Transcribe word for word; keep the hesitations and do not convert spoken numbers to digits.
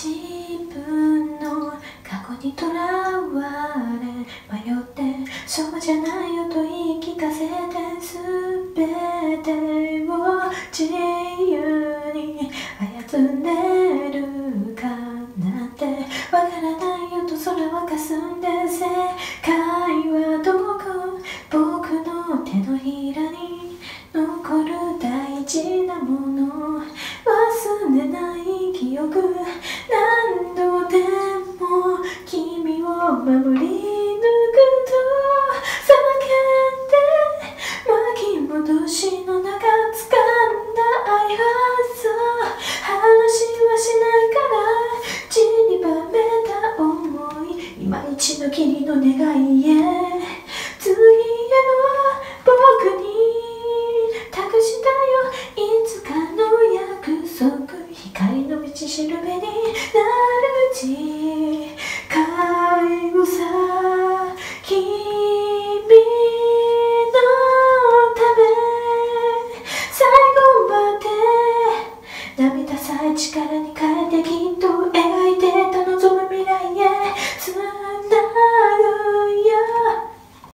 自分の過去にとらわれ迷ってそうじゃないよと言い聞かせて全てを自由に操れるかなんてわからないよと空は霞んで世界はどこ僕の手のひらに残る大事なもの忘れない記憶何度でも君を守り抜くとさばけて巻き戻しの中掴んだ愛はそう話はしないから散りばめた想い今一度きりの願いへ次への僕に託したよいつかの約束光の道しるべになる誓いをさ